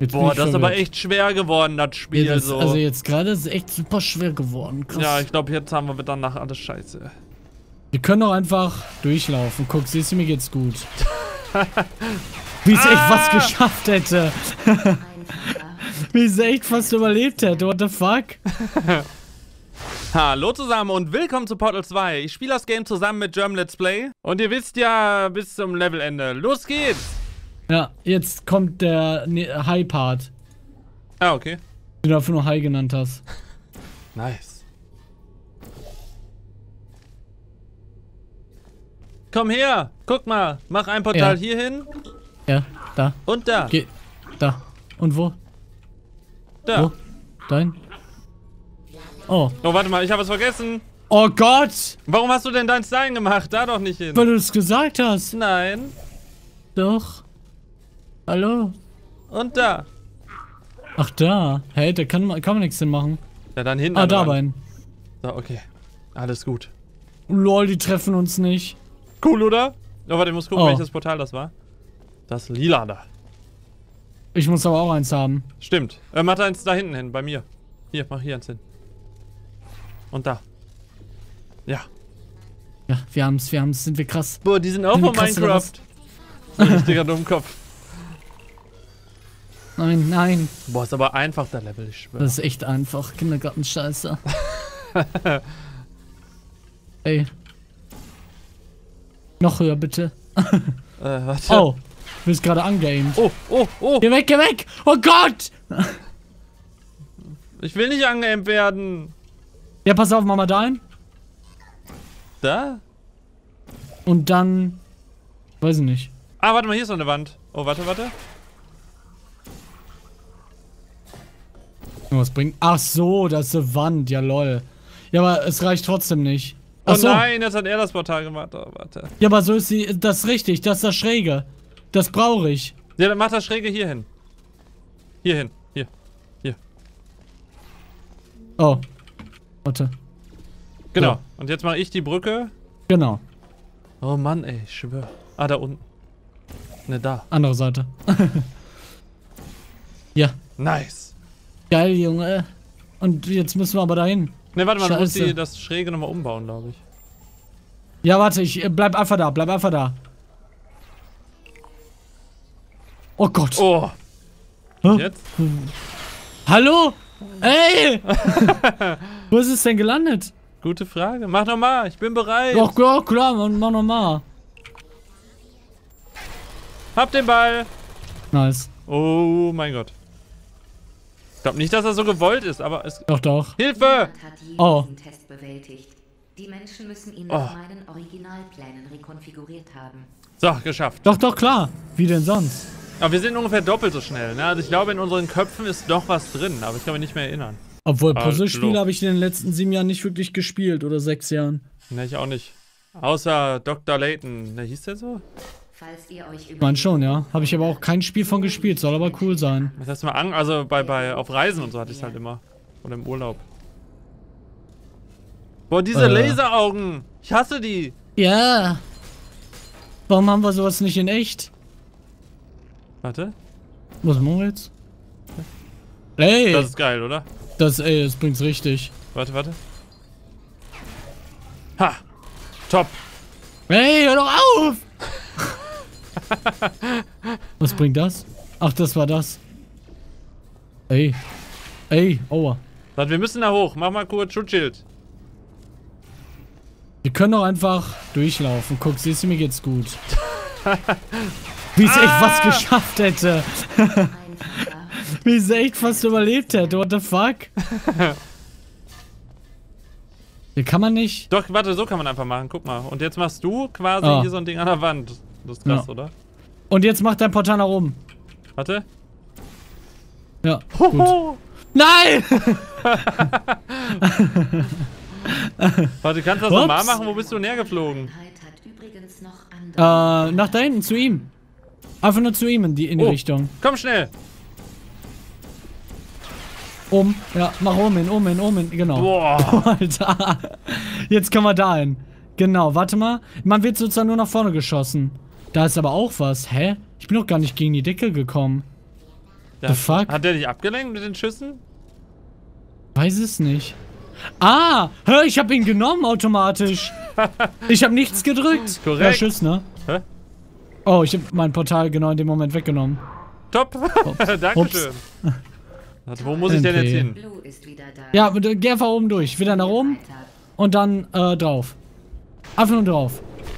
Boah, das ist aber echt schwer geworden, das Spiel. Ja, so. Also jetzt gerade ist es echt super schwer geworden. Krass. Ja, ich glaube, jetzt haben wir danach alles scheiße. Wir können doch einfach durchlaufen. Guck, siehst du, mir geht's gut. Wie es echt was geschafft hätte. Wie es echt fast überlebt hätte. What the fuck? Hallo zusammen und willkommen zu Portal 2. Ich spiele das Game zusammen mit German Let's Play. Und ihr wisst ja, bis zum Levelende. Los geht's! Ja, jetzt kommt der High-Part. Ah, okay. Den du dafür nur High genannt hast. Nice. Komm her! Guck mal! Mach ein Portal hier hin. Ja, da. Und da. Geh. Da. Und wo? Da. Wo? Dahin? Oh. Oh, warte mal, ich habe was vergessen. Oh Gott! Warum hast du denn dein Stein gemacht? Da doch nicht hin. Weil du es gesagt hast. Nein. Doch. Hallo? Und da. Ach, da. Hey, da kann man nichts hin machen. Ja, dann hinten. Ah, da rein. So, okay. Alles gut. Lol, die treffen uns nicht. Cool, oder? Oh, warte, ich muss gucken, Oh. welches Portal das war. Das lila da. Ich muss aber auch eins haben. Stimmt. Mach da eins da hinten hin, bei mir. Hier, mach hier eins hin. Und da. Ja. Ja, wir haben's, sind wir krass. Boah, die sind auch Sind wir von krass, oder Minecraft. So ein richtiger Dummkopf. Nein, nein. Boah, ist aber einfach der Level, ich schwöre. Das ist echt einfach. Kindergarten-Scheiße. Ey. Noch höher, bitte. Warte. Oh. Du bist gerade angeaimt. Oh, oh, oh. Geh weg, geh weg! Oh Gott! Ich will nicht angeaimt werden. Ja, pass auf, mach mal da hin. Da? Und dann... Weiß ich nicht. Ah, warte mal, hier ist noch eine Wand. Oh, warte, warte. Was bringt... Ach so, das ist eine Wand. Ja, lol. Ja, aber es reicht trotzdem nicht. Ach Oh so. nein, jetzt hat er das Portal gemacht. Oh, warte. Ja, aber so ist sie... Das ist richtig. Das ist das Schräge. Das brauche ich. Ja, dann mach das Schräge hier hin. Hier hin. Hier. Hier. Oh. Warte. Genau. Ja. Und jetzt mache ich die Brücke. Genau. Oh Mann, ey, ich schwör. Ah, da unten. Ne, da. Andere Seite. Ja. Nice. Geil, Junge. Und jetzt müssen wir aber dahin. Ne, warte mal, du musst Scheiße. das Schräge nochmal umbauen, glaube ich. Ja, warte, ich bleib einfach da. Bleib einfach da. Oh Gott. Oh. Hä? Jetzt? Hallo? Ey! Wo ist es denn gelandet? Gute Frage. Mach nochmal, ich bin bereit. Doch, ja, klar, mach nochmal. Hab den Ball. Nice. Oh mein Gott. Ich glaube nicht, dass er so gewollt ist, aber es... Doch, doch. Hilfe! Oh. Diesen Test bewältigt. Die Menschen müssen ihn nach meinen Originalplänen rekonfiguriert haben. So, geschafft. Doch, doch, klar. Wie denn sonst? Aber wir sind ungefähr doppelt so schnell, ne? Also ich glaube, in unseren Köpfen ist doch was drin, aber ich kann mich nicht mehr erinnern. Obwohl, Hallo. Puzzlespiele habe ich in den letzten 7 Jahren nicht wirklich gespielt. Oder 6 Jahren. Ne, ich auch nicht. Außer Dr. Layton. Ne, hieß der so? Falls ihr euch Ich meine schon, ja. Habe ich aber auch kein Spiel von gespielt. Soll aber cool sein. Was heißt mal an? Also auf Reisen und so hatte ich es halt immer. Oder im Urlaub. Boah, diese Laseraugen! Ich hasse die! Ja. Warum haben wir sowas nicht in echt? Warte. Was machen wir jetzt? Ey! Das ist geil, oder? Das bringt's richtig. Warte, warte. Ha! Top! Ey, hör doch auf! Was bringt das? Ach, das war das. Ey. Ey, aua. Warte, wir müssen da hoch. Mach mal kurz Schutzschild. Wir können doch einfach durchlaufen. Guck, siehst du, mir geht's gut. Wie es echt was geschafft hätte. Wie es echt fast überlebt hätte. What the fuck? Hier kann man nicht. Doch, warte, so kann man einfach machen. Guck mal. Und jetzt machst du quasi hier so ein Ding an der Wand. Das ist krass, oder? Und jetzt macht dein Portal nach oben. Warte. Ja, gut. Nein! Warte, kannst du das normal machen? Wo bist du näher geflogen? Hat übrigens noch andere Nach da hinten, zu ihm. Einfach nur zu ihm in die Richtung. Komm schnell. Oben. Ja, mach oben hin, genau. Boah. Alter. Jetzt können wir da hin. Genau, warte mal. Man wird sozusagen nur nach vorne geschossen. Da ist aber auch was. Hä? Ich bin doch gar nicht gegen die Decke gekommen. The fuck? Hat der dich abgelenkt mit den Schüssen? Weiß es nicht. Ah! Hör, ich hab ihn genommen automatisch. Ich hab nichts gedrückt. Korrekt. Ja, Schuss, ne? Hä? Oh, ich hab mein Portal genau in dem Moment weggenommen. Top. Dankeschön. Warte, wo muss ich denn jetzt hin? Blue ist wieder da. Ja, geh einfach oben durch. Wieder nach oben und dann drauf. Einfach nur drauf.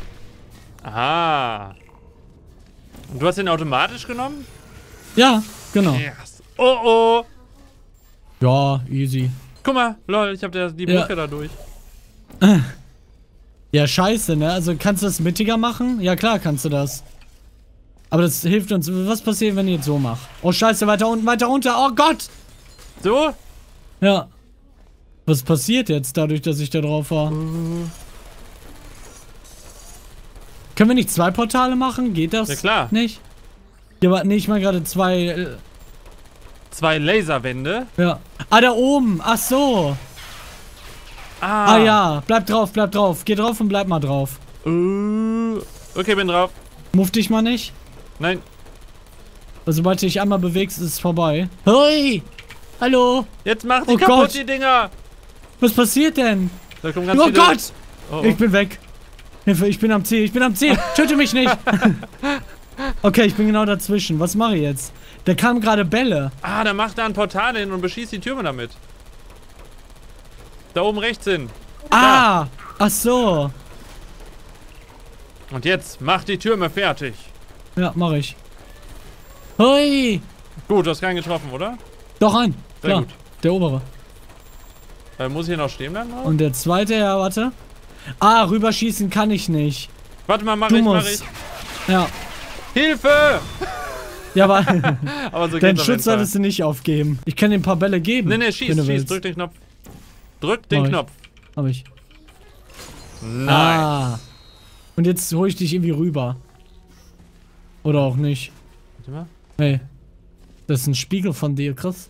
Aha. Und du hast den automatisch genommen? Ja, genau. Yes. Oh oh. Ja, easy. Guck mal, lol, ich hab die Brücke da durch. Ja, scheiße, ne? Also kannst du das mittiger machen? Ja, klar kannst du das. Aber das hilft uns. Was passiert, wenn ich jetzt so mache? Oh, scheiße, weiter unten, weiter runter. Oh Gott! So? Ja. Was passiert jetzt dadurch, dass ich da drauf war? Können wir nicht 2 Portale machen? Geht das? Ja, klar. Nicht? Ja, aber nee, ich meine gerade 2. 2 Laserwände. Ja. Ah, da oben. Ach so. Ah ja. Bleib drauf, bleib drauf. Geh drauf und bleib mal drauf. Okay, bin drauf. Move dich mal nicht. Nein. Also, sobald du dich einmal bewegst, ist es vorbei. Hui! Hallo! Jetzt mach die Oh kaputt, Gott. die Dinger. Was passiert denn? Da kommen ganz Oh viele... Gott! Oh, Ich bin weg. Hilfe, ich bin am Ziel, ich bin am Ziel. Töte mich nicht. Okay, ich bin genau dazwischen. Was mache ich jetzt? Da kamen gerade Bälle. Ah, da macht er ein Portal hin und beschießt die Türme damit. Da oben rechts hin. Ah! Ach so. Und jetzt mach die Türme fertig. Ja, mache ich. Hui! Gut, du hast keinen getroffen, oder? Doch ein. Sehr Klar. gut. Der obere. Muss ich hier noch stehen bleiben? Oder? Und der zweite, ja, warte. Ah, rüberschießen kann ich nicht. Warte mal, mach Du ich. musst. Ja. Hilfe! Ja, aber Aber so deinen geht's auf jeden Schutz Fall. solltest du nicht aufgeben. Ich kann dir ein paar Bälle geben. Nee, wenn schieß, du schieß, willst. drück den Knopf. Drück den Mach ich. Knopf. Hab ich. Nein. Ah. Und jetzt hole ich dich irgendwie rüber. Oder auch nicht. Warte mal. Hey. Das ist ein Spiegel von dir, Chris.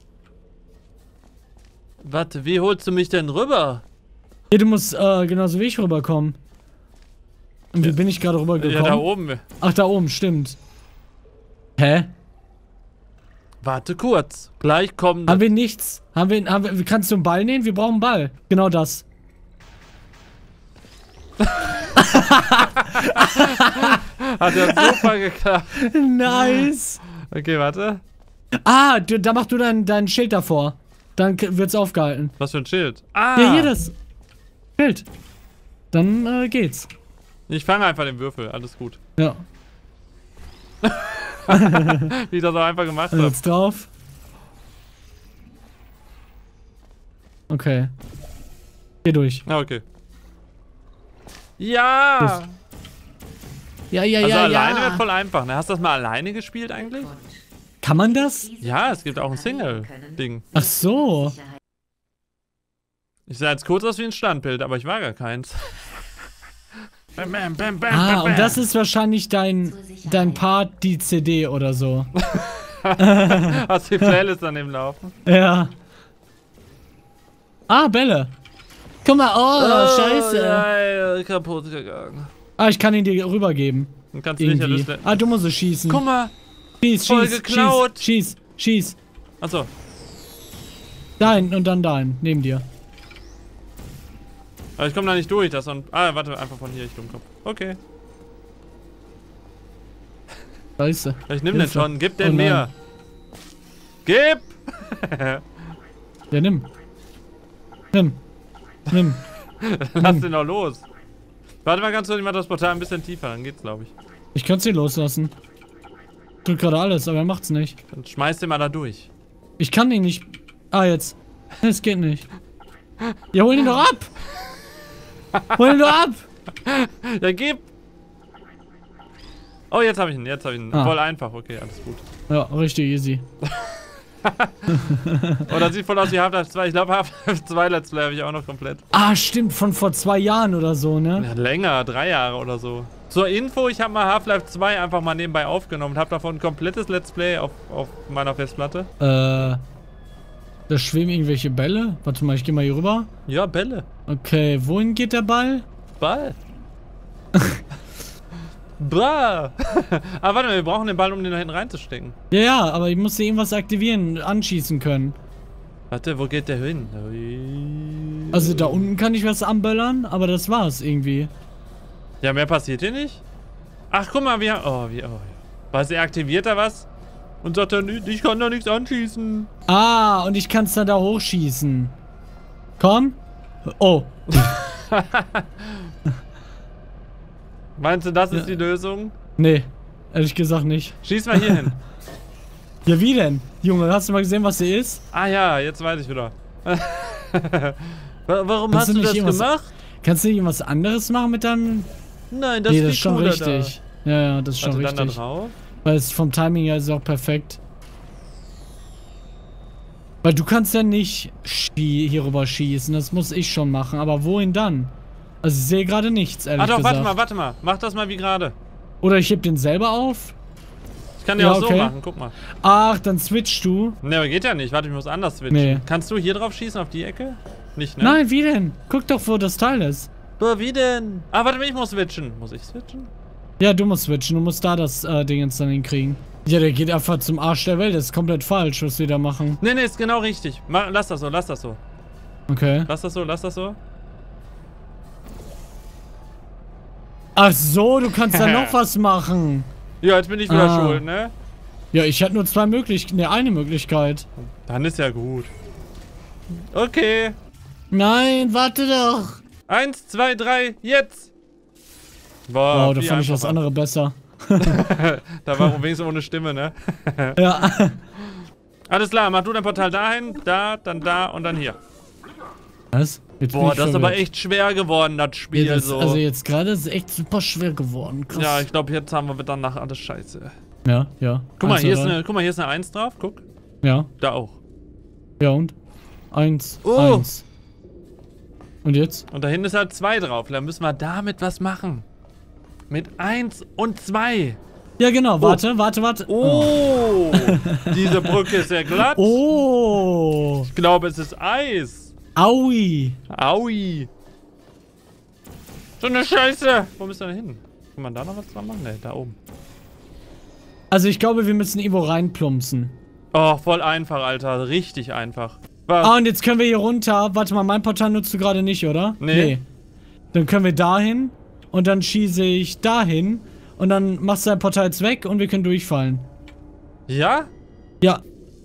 Warte, wie holst du mich denn rüber? Hey, du musst genauso wie ich rüberkommen. Und wie bin ich gerade rübergekommen? Ja, da oben. Ach, da oben, stimmt. Hä? Warte kurz. Gleich kommen... Haben wir nichts? Kannst du einen Ball nehmen? Wir brauchen einen Ball. Genau das. Hat ja super geklappt. Nice. Okay, warte. Ah, da machst du dein Schild davor. Dann wird's aufgehalten. Was für ein Schild? Ah! Ja, hier das Schild. Dann geht's. Ich fange einfach den Würfel. Alles gut. Ja. Wie ich das auch einfach gemacht Also habe. jetzt drauf. Okay. Geh durch. Ah, okay. Ja! Ja, ja, Also ja, alleine wird ja. voll einfach. Ne? Hast du das mal alleine gespielt eigentlich? Kann man das? Ja, es gibt auch ein Single-Ding. Ach so. Ich sah jetzt kurz aus wie ein Standbild, aber ich war gar keins. Bam, bam, bam, bam, Ah, bam, und das ist wahrscheinlich dein Part, die CD oder so. Hast du die Playlist daneben laufen? Ja. Ah, Bälle. Guck mal, oh, scheiße. Ja, kaputt gegangen. Ah, ich kann ihn dir rübergeben. Dann kannst du nicht Irgendwie. alles... Ah, du musst es schießen. Guck mal! Schieß, voll schieß, geklaut. schieß. Achso. Dahin und dann dahin, neben dir. Aber ich komme da nicht durch. Das und warte, einfach von hier, ich Dummkopf. Okay. Scheiße. Ich nehm den Hilfe. schon. Gib den Oh nein. mir. Gib! Ja, nimm. Nimm. Lass den doch los. Warte mal ganz kurz, ich mach das Portal ein bisschen tiefer, dann geht's, glaube ich. Ich könnte sie loslassen. Drück gerade alles, aber er macht's nicht. Dann schmeiß den mal da durch. Ich kann ihn nicht. Ah, jetzt. Es geht nicht. Ja, hol ihn doch ab! Hol ihn doch ab! Ja, gib! Oh, jetzt hab ich ihn, Ah. Voll einfach, okay, alles gut. Ja, richtig easy. Oh, das sieht voll aus wie Half-Life 2. Ich glaube, Half-Life 2 Let's Play habe ich auch noch komplett. Ah, stimmt, von vor 2 Jahren oder so, ne? Ja, länger, 3 Jahre oder so. Zur Info, ich habe mal Half-Life 2 einfach mal nebenbei aufgenommen und habe davon ein komplettes Let's Play auf meiner Festplatte. Da schweben irgendwelche Bälle. Warte mal, ich gehe mal hier rüber. Ja, Bälle. Okay, wohin geht der Ball? Ball. Bra. Aber warte mal, wir brauchen den Ball, um den da hinten reinzustecken. Ja, ja, aber ich musste irgendwas aktivieren, anschießen können. Warte, wo geht der hin? Also da unten kann ich was anböllern, aber das war's irgendwie. Ja, mehr passiert hier nicht? Ach, guck mal, wir haben... Oh. Was, er aktiviert da was? Und sagt dann, ich kann da nichts anschießen. Ah, und ich kann's dann da hochschießen. Komm. Oh. Meinst du, das ist die Lösung? Nee, ehrlich gesagt nicht. Schieß mal hier hin. Ja, wie denn? Junge, hast du mal gesehen, was sie ist? Ah ja, jetzt weiß ich wieder. Warum Kannst hast du das irgendwas, gemacht? Kannst du nicht irgendwas anderes machen mit deinem... Nein, das Nee, ist das ist schon cooler richtig. Ja, das ist Da. schon Warte, dann da richtig. drauf. Weil es vom Timing her ist auch perfekt. Weil du kannst ja nicht hier rüber schießen, das muss ich schon machen. Aber wohin dann? Also ich sehe gerade nichts, ehrlich Ach doch, gesagt. warte mal. Mach das mal wie gerade. Oder ich heb den selber auf. Ich kann den Ja, auch so okay. machen, guck mal. Ach, dann switchst du. Ne, aber geht ja nicht. Warte, ich muss anders switchen. Nee. Kannst du hier drauf schießen, auf die Ecke? Nicht, ne? Nein, wie denn? Guck doch, wo das Teil ist. Boah, wie denn? Ah, warte mal, ich muss switchen. Muss ich switchen? Ja, du musst switchen, du musst da das Ding jetzt dann hinkriegen. Ja, der geht einfach zum Arsch der Welt. Das ist komplett falsch, was wir da machen. Ne, ist genau richtig. Lass das so. Okay. Lass das so. Ach so, du kannst da noch was machen. Ja, jetzt bin ich wieder schuld, ne? Ja, ich hatte nur zwei Möglichkeiten. Ne, eine Möglichkeit. Dann ist ja gut. Okay. Nein, warte doch. 1, 2, 3, jetzt! Boah, Wow, da wie fand ich das einfach. andere besser. Da war wenigstens ohne Stimme, ne? Ja. Alles klar, mach du dein Portal dahin, dann da und dann hier. Was? Jetzt bin Boah, ich das ist aber verwirrt. echt schwer geworden, das Spiel Ja, so. Also jetzt gerade ist es echt super schwer geworden. Krass. Ja, ich glaube, jetzt haben wir danach alles scheiße. Ja, ja. Guck mal, Eins, hier ist zwei, drei. hier ist eine 1 drauf, guck. Ja, Da auch. ja und? 1, Oh. 1. Und jetzt? Und da hinten ist halt 2 drauf. Dann müssen wir damit was machen. Mit 1 und 2. Ja, genau. Warte. Oh! Diese Brücke ist ja glatt. Oh. Ich glaube, es ist Eis. Aui. Aui. So eine Scheiße. Wo müssen wir denn hin? Kann man da noch was dran machen? Ne, da oben. Also ich glaube, wir müssen irgendwo reinplumpsen. Oh, voll einfach, Alter. Richtig einfach. Ah, und jetzt können wir hier runter. Warte mal, mein Portal nutzt du gerade nicht, oder? Nee. Dann können wir dahin und dann schieße ich dahin und dann machst du dein Portal jetzt weg und wir können durchfallen. Ja? Ja.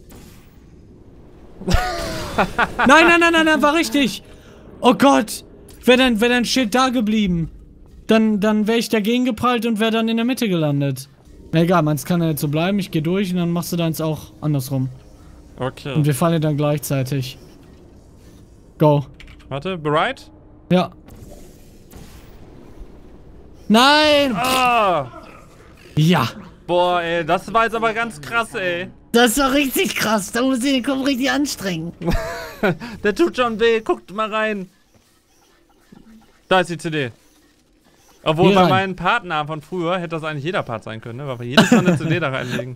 nein, war richtig. Oh Gott. Wäre dein Schild da geblieben. Dann wäre ich dagegen geprallt und wäre dann in der Mitte gelandet. Na egal, meins kann ja jetzt so bleiben. Ich gehe durch und dann machst du deins auch andersrum. Okay. Und wir fallen dann gleichzeitig. Go. Warte, bereit? Ja. Nein! Ah! Ja. Boah, ey, das war jetzt aber ganz krass, ey. Das war richtig krass. Da muss ich den Kopf richtig anstrengen. Der tut schon weh. Guckt mal rein. Da ist die CD. Obwohl Hier bei rein. meinen Partnern von früher hätte das eigentlich jeder Part sein können, ne? Weil wir jedes Mal eine CD da reinlegen.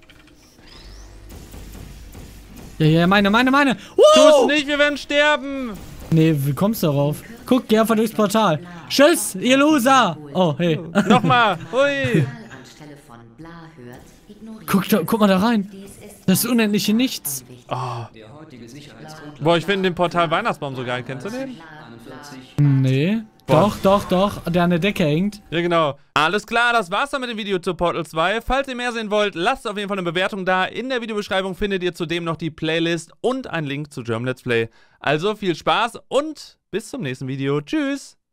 Ja, meine. Tu's nicht, wir werden sterben! Nee, wie kommst du darauf? Guck, geh einfach durchs Portal. Tschüss, ihr Loser! Oh, hey. Nochmal! Hui! Anstelle von bla hört, ignoriert. Guck mal da rein. Dies ist Das unendliche Nichts. Oh. Boah, ich finde den Portal Weihnachtsbaum so geil. Kennst du den? Nee. Boah. Doch, der an der Decke hängt. Ja, genau. Alles klar, das war's dann mit dem Video zu Portal 2. Falls ihr mehr sehen wollt, lasst auf jeden Fall eine Bewertung da. In der Videobeschreibung findet ihr zudem noch die Playlist und einen Link zu German Let's Play. Also viel Spaß und bis zum nächsten Video. Tschüss!